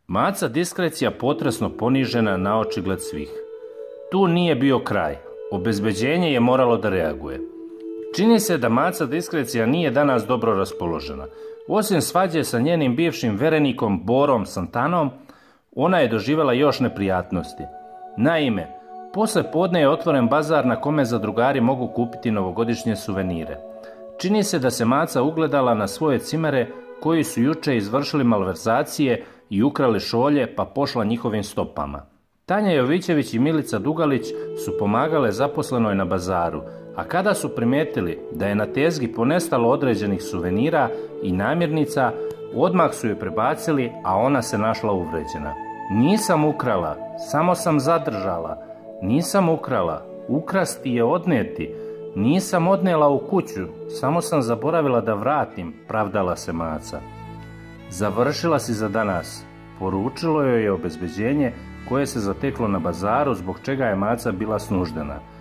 Maca Diskrecija potresno ponižena na očigled svih. Tu nije bio kraj. Obezbeđenje je moralo da reaguje. Čini se da Maca Diskrecija nije danas dobro raspoložena. Osim svađe sa njenim bivšim verenikom Borom Santanom, ona je doživjela još neprijatnosti. Naime, posle podne je otvoren bazar na kome zadrugari mogu kupiti novogodišnje suvenire. Čini se da se Maca ugledala na svoje cimere koji su juče izvršili malverzacije i ukrali šolje pa pošla njihovim stopama. Tanja Jovićević i Milica Dugalić su pomagale zaposlenoj na bazaru, a kada su primetili da je na tezgi ponestalo određenih suvenira i namirnica, odmah su je prebacili, a ona se našla uvređena. Nisam ukrala, samo sam zadržala. Nisam ukrala, ukrasti je odneti. Nisam odnela u kuću, samo sam zaboravila da vratim, pravdala se Maca. Završila si za danas, poručilo joj je obezbeđenje koje se zateklo na bazaru, zbog čega je Maca bila snuždena.